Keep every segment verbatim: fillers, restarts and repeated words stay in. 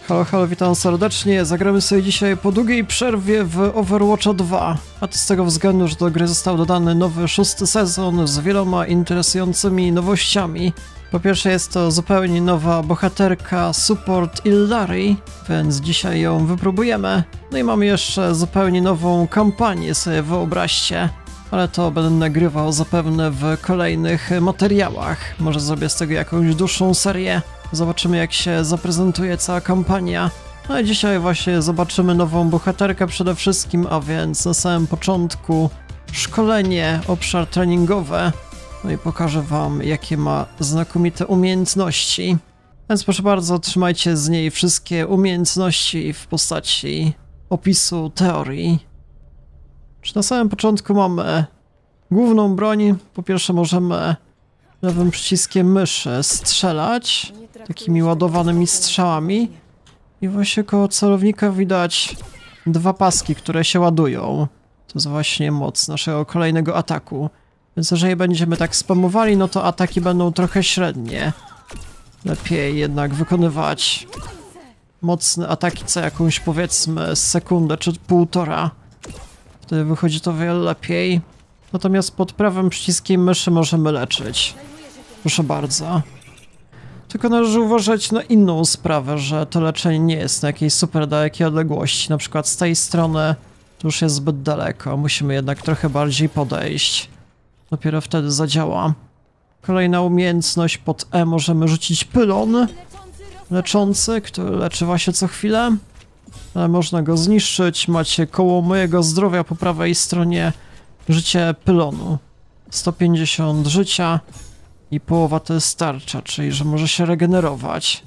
Halo, halo, witam serdecznie. Zagramy sobie dzisiaj po długiej przerwie w Overwatcha dwa. A to z tego względu, że do gry został dodany nowy szósty sezon z wieloma interesującymi nowościami. Po pierwsze jest to zupełnie nowa bohaterka support Illari, więc dzisiaj ją wypróbujemy. No i mamy jeszcze zupełnie nową kampanię, sobie wyobraźcie. Ale to będę nagrywał zapewne w kolejnych materiałach. Może zrobię z tego jakąś dłuższą serię. Zobaczymy, jak się zaprezentuje cała kampania. No i dzisiaj właśnie zobaczymy nową bohaterkę przede wszystkim, a więc na samym początku szkolenie, obszar treningowy. No i pokażę wam, jakie ma znakomite umiejętności. Więc proszę bardzo, trzymajcie z niej wszystkie umiejętności w postaci opisu teorii. Czy na samym początku mamy główną broń? Po pierwsze możemy lewym przyciskiem myszy strzelać takimi ładowanymi strzałami i właśnie koło celownika widać dwa paski, które się ładują. To jest właśnie moc naszego kolejnego ataku. Więc jeżeli będziemy tak spamowali, no to ataki będą trochę średnie. Lepiej jednak wykonywać mocne ataki co jakąś, powiedzmy, sekundę czy półtora. Wtedy wychodzi to wiele lepiej. Natomiast pod prawym przyciskiem myszy możemy leczyć. Proszę bardzo. Tylko należy uważać na inną sprawę, że to leczenie nie jest na jakiejś super dalekiej odległości. Na przykład z tej strony to już jest zbyt daleko. Musimy jednak trochę bardziej podejść. Dopiero wtedy zadziała. Kolejna umiejętność pod E możemy rzucić pylon leczący, który leczy właśnie co chwilę. Ale można go zniszczyć. Macie koło mojego zdrowia po prawej stronie życie pylonu. sto pięćdziesiąt życia i połowa to jest tarcza, czyli że może się regenerować.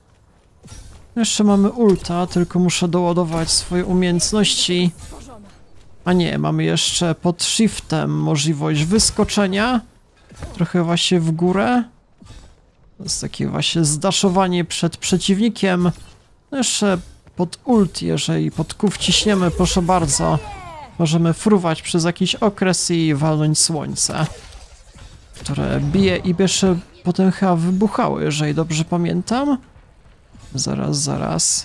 Jeszcze mamy ulta, tylko muszę doładować swoje umiejętności. A nie, mamy jeszcze pod shiftem możliwość wyskoczenia. Trochę właśnie w górę. To jest takie właśnie zdaszowanie przed przeciwnikiem. No jeszcze pod ult, jeżeli pod Q wciśniemy, proszę bardzo, możemy fruwać przez jakiś okres i walnąć słońce, które bije i jeszcze potem chyba wybuchały, jeżeli dobrze pamiętam. Zaraz, zaraz.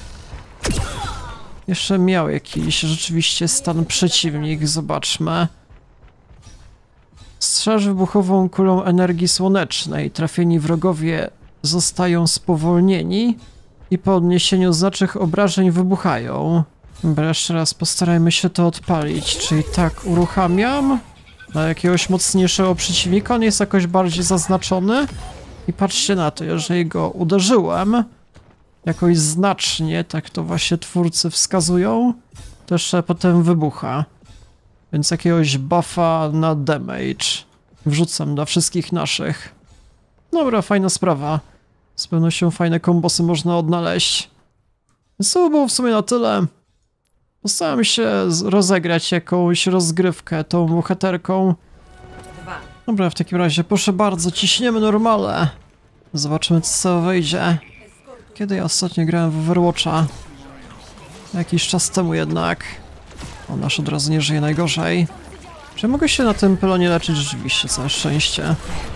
Jeszcze miał jakiś rzeczywiście stan przeciwnik, zobaczmy. Strzelz wybuchową kulą energii słonecznej. Trafieni wrogowie zostają spowolnieni i po odniesieniu znacznych obrażeń wybuchają. Dobra, jeszcze raz postarajmy się to odpalić, czyli tak uruchamiam na jakiegoś mocniejszego przeciwnika, on jest jakoś bardziej zaznaczony i patrzcie na to, jeżeli go uderzyłem jakoś znacznie, tak to właśnie twórcy wskazują, to jeszcze potem wybucha, więc jakiegoś buffa na damage wrzucam dla wszystkich naszych. Dobra, fajna sprawa, z pewnością fajne kombosy można odnaleźć, więc to było w sumie na tyle. Postaram się rozegrać jakąś rozgrywkę tą bohaterką. Dobra, w takim razie proszę bardzo, ciśniemy normale. Zobaczymy, co wyjdzie. Kiedy ja ostatnio grałem w Overwatcha? Jakiś czas temu jednak. O, nasz od razu nie żyje najgorzej. Czy mogę się na tym pylonie leczyć? Rzeczywiście, całe szczęście.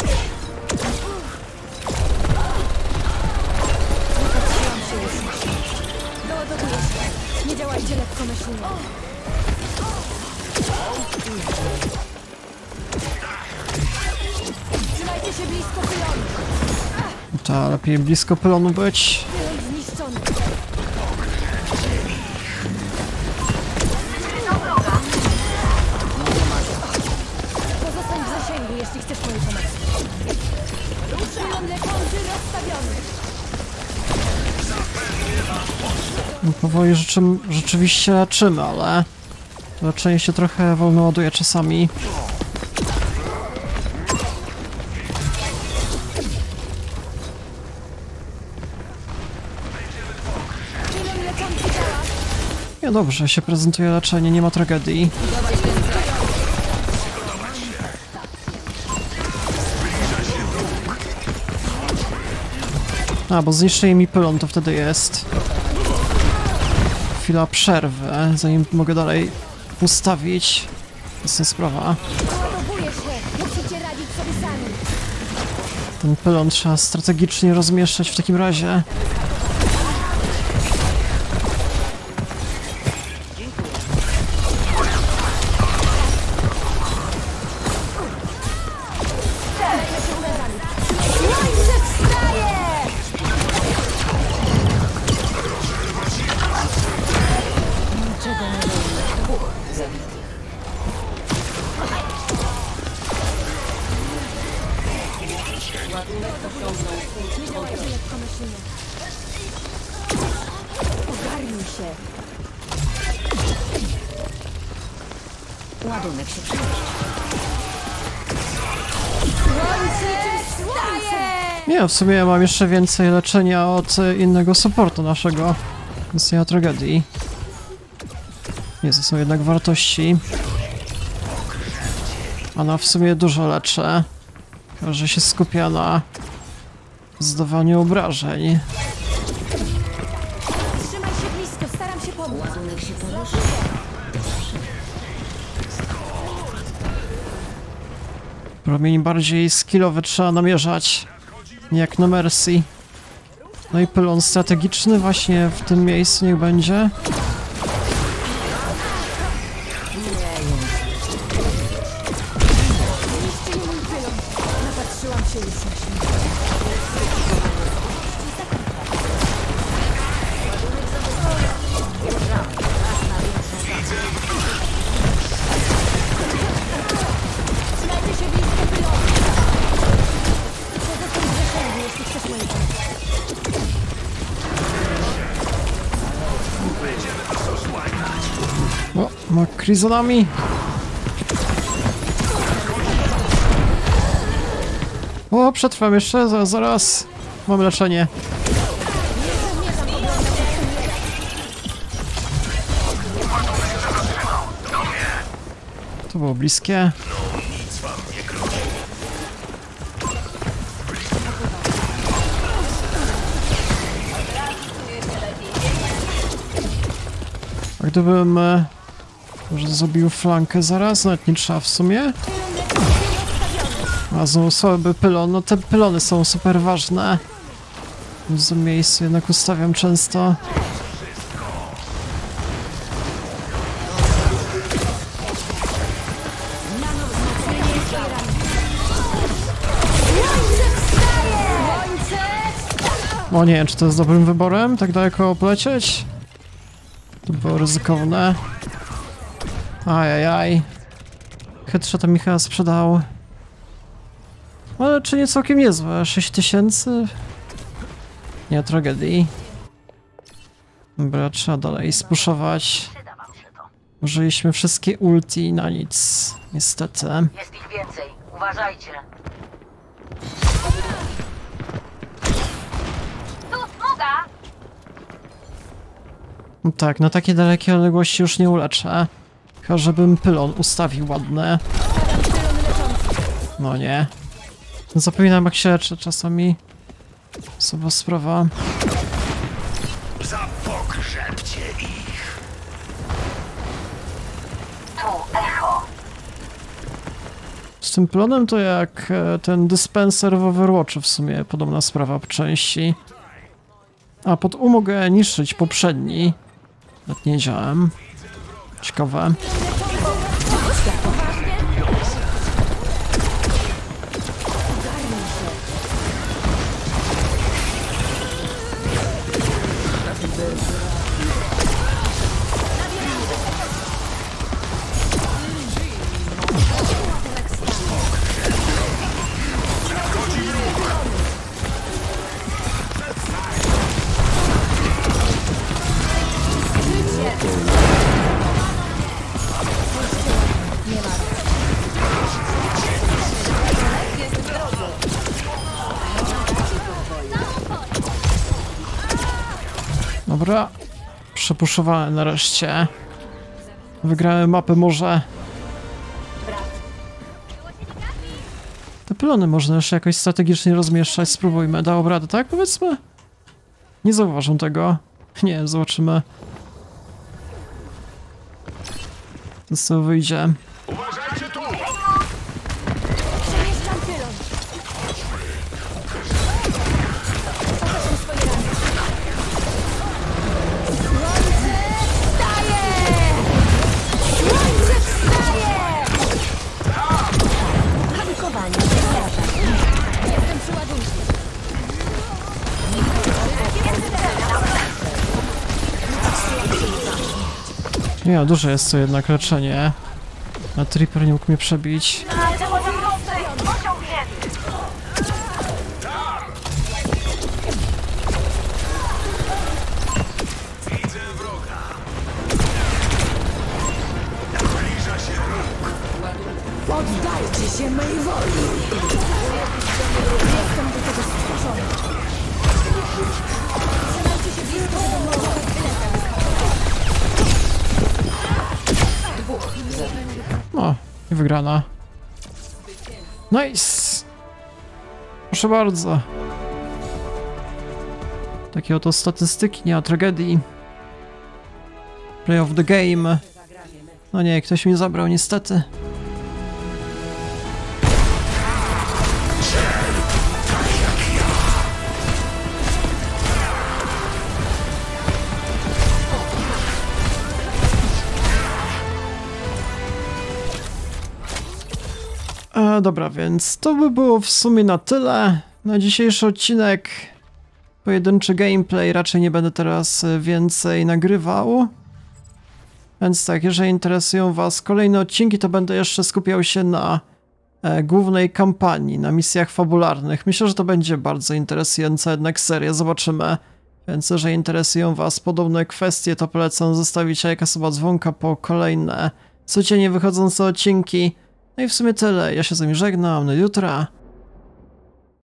Trzymajcie się blisko pylonu. Ta, lepiej blisko pylonu być. Pozostań w zasięgu, jeśli chcesz mojej pomocy. Pylon leczący rozstawiony. No, powoli rzeczy, rzeczywiście leczymy, ale to leczenie się trochę wolno ładuje czasami. Nie, dobrze się prezentuje leczenie, nie ma tragedii. A, bo zniszczyli mi pylon, to wtedy jest chwila przerwy, zanim mogę dalej ustawić. Jasna sprawa. Ten pylon trzeba strategicznie rozmieszczać w takim razie. Ładunek się przyniesie. Słońce wstaje! Nie, w sumie ja mam jeszcze więcej leczenia od innego supportu naszego. Więc nie ma tragedii. Nie, to są jednak wartości. Ona w sumie dużo leczy. Tylko że się skupia na zdawaniu obrażeń. Trzymaj się blisko, staram się pomóc. Ładunek się poruszy. Promień bardziej skillowy trzeba namierzać. Nie jak na Mercy. No i pylon strategiczny właśnie w tym miejscu niech będzie. Napatrzyłam się już na śmierć. Trzymajcie się blisko pylonu. Pozostać w zasięgu, jeśli chcesz mojej pomocy. O, ma Krizonami. O, przetrwam jeszcze, zaraz, zaraz. Mam leczenie. To było bliskie. A gdybym e, może zrobił flankę zaraz, nawet nie trzeba w sumie. A znowu słaby pylon, no te pylony są super ważne. W tym miejscu jednak ustawiam często. O nie wiem, czy to jest dobrym wyborem, tak daleko polecieć? To było ryzykowne. Ajajaj. Headshota mi chyba sprzedał. Ale czy nie całkiem niezłe? sześć tysięcy? Nie tragedii. Dobra, trzeba dalej spuszować. Użyliśmy wszystkie ulti na nic. Niestety. Jest ich więcej. Uważajcie. Tu smuga! No tak, na takie dalekie odległości już nie uleczę. Chyba żebym pylon ustawił ładne. No nie. Zapominam jak się leczę czasami. Osoba sprawa. Zapogrzebcie ich. Tu echo. Z tym pylonem to jak e, ten dispenser w Overwatchu w sumie podobna sprawa po części. A pod U mogę niszczyć poprzedni. Nawet nie wiedziałem. Ciekawe. Dobra, przepuszczowałem nareszcie. Wygrałem mapę może. Te pylony można jeszcze jakoś strategicznie rozmieszczać, spróbujmy. Dało radę, tak powiedzmy? Nie zauważam tego. Nie wiem, zobaczymy. To co wyjdzie. Uważajcie tu! Przemieszczam pylon. Pokażę swoje rany. Słońce wstaje! Słońce wstaje! Hadykowanie się zdarza. Jestem przy ładunku. Nie, duże jest to jednak leczenie. A Tripper nie mógł mnie przebić. Widzę wroga. Zbliża się róg. I wygrana. Nice! Proszę bardzo. Takie oto statystyki, nie ma tragedii. Play of the game. No nie, ktoś mi zabrał niestety. E, dobra, więc to by było w sumie na tyle. Na dzisiejszy odcinek pojedynczy gameplay, raczej nie będę teraz więcej nagrywał. Więc tak, jeżeli interesują was kolejne odcinki, to będę jeszcze skupiał się na e, głównej kampanii, na misjach fabularnych. Myślę, że to będzie bardzo interesująca jednak seria, zobaczymy. Więc jeżeli interesują was podobne kwestie, to polecam zostawić lajka, suba, dzwonka po kolejne codziennie wychodzące odcinki. No i w sumie tyle, ja się z wami żegnam, do jutra.